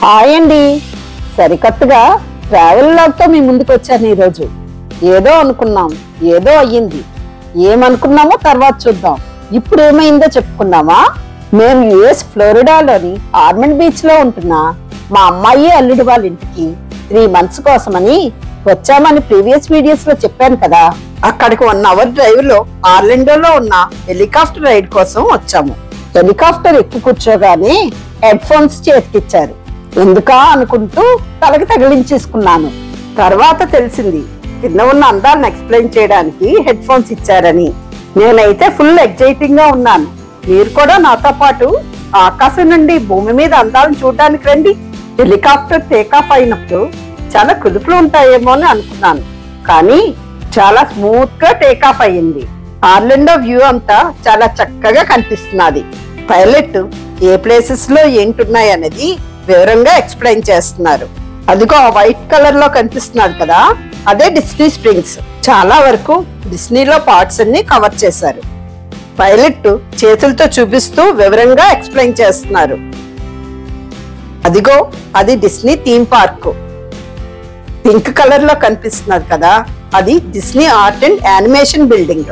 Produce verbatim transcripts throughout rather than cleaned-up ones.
Hi అండి, సరికొత్తగా travel log తో మీ ముందుకు వచ్చాను. ఈరోజు ఏదో అనుకున్నాం, ఏదో అయ్యింది. ఏమనుకున్నామో తర్వాత చూద్దాం. ఇప్పుడు ఏమైందో చెప్పుకున్నామా? మేము యుఎస్ ఫ్లోరిడాలోని ఆర్మండ్ బీచ్ లో ఉంటున్నా మా అమ్మాయి అల్లుడు వాళ్ళ ఇంటికి త్రీ మంత్స్ కోసమని వచ్చామని ప్రీవియస్ వీడియోస్ లో చెప్పాను కదా. అక్కడికి వన్ అవర్ డ్రైవ్ లో ఆర్లాండోలో ఉన్న హెలికాప్టర్ రైడ్ కోసం వచ్చాము. హెలికాప్టర్ ఎక్కి కూర్చోగానే హెడ్ ఫోన్స్ చేతికిచ్చారు. ఎందుకా అనుకుంటూ తలకి తగిలించేసుకున్నాను. తర్వాత తెలిసింది కింద ఉన్న అందాలను ఎక్స్ప్లెయిన్ చేయడానికి హెడ్ ఫోన్స్ ఇచ్చారని. నేనైతే ఫుల్ ఎగ్జైటింగ్ గా ఉన్నాను. మీరు కూడా నాతో పాటు ఆకాశం నుండి భూమి మీద అందాలను చూడడానికి రండి. హెలికాప్టర్ టేకాఫ్ అయినప్పుడు చాలా కుదుపులు ఉంటాయేమో అని అనుకున్నాను, కానీ చాలా స్మూత్ గా టేకాఫ్ అయ్యింది. ఆర్లాండో వ్యూ అంతా చాలా చక్కగా కనిపిస్తున్నది. పైలట్ ఏ ప్లేసెస్ లో ఏంటున్నాయి అనేది వివరంగా ఎక్స్ప్లెయిన్ చేస్తున్నారు. అదిగో ఆ వైట్ కలర్ లో కనిపిస్తున్నది కదా, అదే డిస్నీ స్ప్రింగ్స్. చాలా వరకు డిస్నీలో పార్ట్స్ అన్ని కవర్ చేశారు. పైలట్ చేతులతో చూపిస్తూ వివరంగా ఎక్స్ప్లెయిన్ చేస్తున్నారు. అదిగో అది Disney theme park. Pink colour లో కనిపిస్తున్నది కదా, అది Disney art and animation building.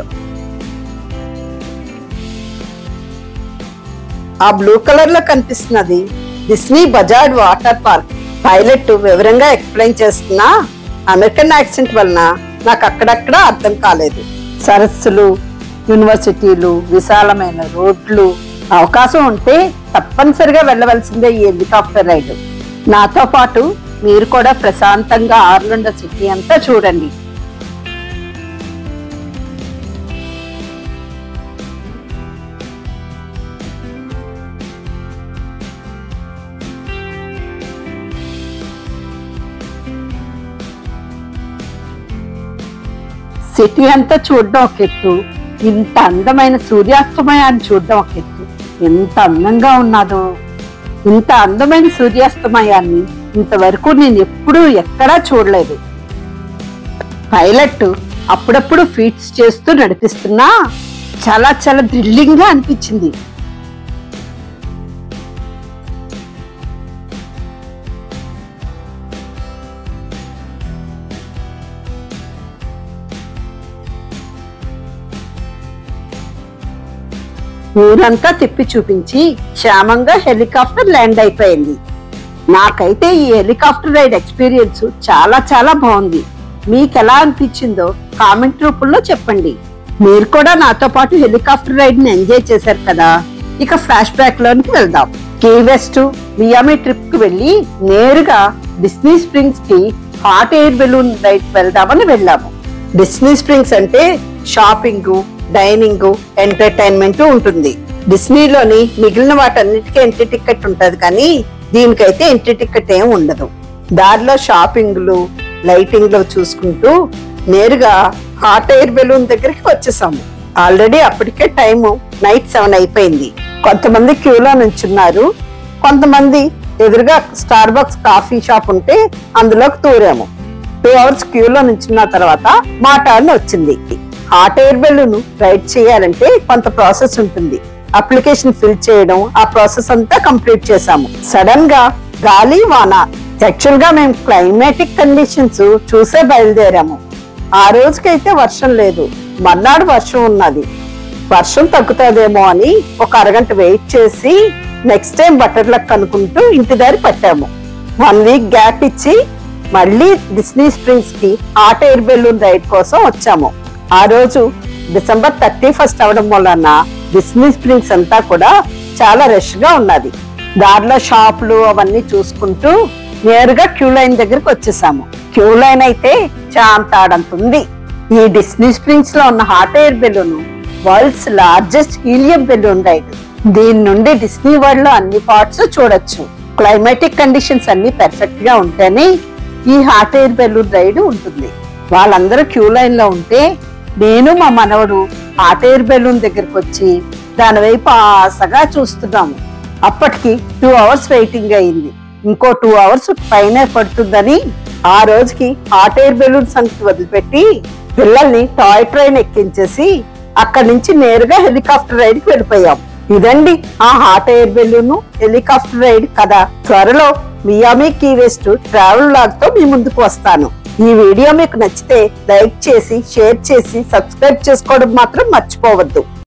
ఆ బ్లూ కలర్ లో కనిపిస్తున్నది డిస్నీ బజాజ్ వాటర్ పార్క్. పైలట్ వివరంగా ఎక్స్ప్లెయిన్ చేస్తున్నా అమెరికన్ యాక్సెంట్ వలన నాకు అక్కడక్కడ అర్థం కాలేదు. సరస్సులు, యూనివర్సిటీలు, విశాలమైన రోడ్లు, అవకాశం ఉంటే తప్పనిసరిగా వెళ్ళవలసిందే ఈ హెలికాప్టర్ రైడ్. నాతో పాటు మీరు కూడా ప్రశాంతంగా ఆర్లాండో సిటీ అంతా చూడండి. సిటీ అంతా చూడడం ఒక ఎత్తు, ఇంత అందమైన సూర్యాస్తమయాన్ని చూడడం ఒక ఎత్తు. ఎంత అందంగా ఉన్నదో! ఇంత అందమైన సూర్యాస్తమయాన్ని ఇంతవరకు నేను ఎప్పుడూ ఎక్కడా చూడలేదు. పైలట్ అప్పుడప్పుడు ఫీట్స్ చేస్తూ నడిపిస్తున్నా చాలా చాలా థ్రిల్లింగ్ గా అనిపించింది. ఊరంతా తిప్పి చూపించి క్షేమంగా హెలికాప్టర్ ల్యాండ్ అయిపోయింది. నాకైతే ఈ హెలికాప్టర్ రైడ్ ఎక్స్పీరియన్స్ చాలా చాలా బాగుంది. మీకు ఎలా అనిపించిందో కామెంట్ రూపంలో చెప్పండి. మీరు కూడా నాతో పాటు హెలికాప్టర్ రైడ్ ని ఎంజాయ్ చేశారు కదా. ఇక ఫ్లాష్ బ్యాక్ లోనికి వెళ్దాం. కీ వెస్ట్, మియామి ట్రిప్ కి వెళ్లి నేరుగా డిస్నీ స్ప్రింగ్స్ కి హాట్ ఎయిర్ బెలూన్ రైడ్ వెళ్దామని వెళ్ళాము. డిస్నీ స్ప్రింగ్స్ అంటే షాపింగ్, డైనింగ్, ఎంటర్టైన్మెంట్ ఉంటుంది. డిస్నీలోని మిగిలిన వాటన్నిటికీ ఎంట్రీ టికెట్ ఉంటది, కానీ దీనికైతే ఎంట్రీ టికెట్ ఏం ఉండదు. దారిలో షాపింగ్లు, లైటింగ్ లో చూసుకుంటూ నేరుగా హాట్ ఎయిర్ బెలూన్ దగ్గరికి వచ్చేసాము. ఆల్రెడీ అప్పటికే టైము నైట్ సెవెన్ అయిపోయింది. కొంతమంది క్యూలో నుంచున్నారు, కొంతమంది ఎదురుగా స్టార్ బక్స్ కాఫీ షాప్ ఉంటే అందులోకి తూరాము. టూ అవర్స్ క్యూలో నుంచున్న తర్వాత మా టర్న్ వచ్చింది. హాట్ ఎయిర్ బెలూన్ రైడ్ చేయాలంటే కొంత ప్రాసెస్ ఉంటుంది. అప్లికేషన్ ఫిల్ చేయడం, ఆ ప్రాసెస్ అంతా కంప్లీట్ చేసాము. సడన్ గా గాలి, వాన. యాక్చువల్ గా మేము క్లైమాటిక్ కండిషన్స్ చూసే బయలుదేరాము. ఆ రోజుకైతే వర్షం లేదు, మర్నాడు వర్షం ఉన్నది. వర్షం తగ్గుతుందేమో అని ఒక అరగంట వెయిట్ చేసి నెక్స్ట్ టైం బటర్ లక్ అనుకుంటూ ఇంటి దారి పట్టాము. వన్ వీక్ గ్యాప్ ఇచ్చి మళ్ళీ డిస్నీ స్ప్రింగ్స్ కి హాట్ ఎయిర్ బెలూన్ రైడ్ కోసం వచ్చాము. ఆ రోజు డిసెంబర్ థర్టీ ఫస్ట్ అవడం వలన డిస్నీ స్ప్రింగ్స్ అంతా కూడా చాలా రష్ గా ఉన్నది. దారిలో షాపులు అవన్నీ చూసుకుంటూ నేరుగా క్యూ లైన్ దగ్గరికి వచ్చేసాము. క్యూ లైన్ అయితే చాంతాడంత ఉంది. ఈ డిస్నీ స్ప్రింగ్స్ లో ఉన్న hot air balloon world's largest helium balloon ride. దీని నుండి డిస్నీ వరల్డ్ లో అన్ని పార్ట్స్ చూడొచ్చు. క్లైమాటిక్ కండిషన్స్ అన్ని పర్ఫెక్ట్ గా ఉంటేనే ఈ హాట్ ఎయిర్ బెలూన్ రైడ్ ఉంటుంది. వాళ్ళందరూ క్యూ లైన్ లో ఉంటే నేను మా మనవడు హాట్ ఎయిర్ బెలూన్ దగ్గరకు వచ్చి దాని వైపు ఆశగా చూస్తున్నాము. అప్పటికి టూ అవర్స్ వెయిటింగ్ అయింది. ఇంకో టూ అవర్స్ పైన పడుతుందని ఆ రోజుకి హాట్ ఎయిర్ బెలూన్ సంగతి వదిలిపెట్టి పిల్లల్ని టాయ్ ట్రైన్ ఎక్కించేసి అక్కడి నుంచి నేరుగా హెలికాప్టర్ రైడ్ కి వెళ్ళిపోయాం. ఇదండి ఆ hot air balloon helicopter ride కథ. త్వరలో Miami Key West travelogue తో మీ ముందుకు వస్తాను. ఈ వీడియో మీకు నచ్చితే లైక్ చేసి, షేర్ చేసి, సబ్స్క్రైబ్ చేసుకోవడం మాత్రం మర్చిపోవద్దు.